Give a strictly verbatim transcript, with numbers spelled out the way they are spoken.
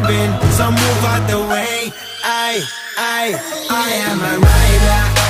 jumping, so move out the way. I, I, I am a rider.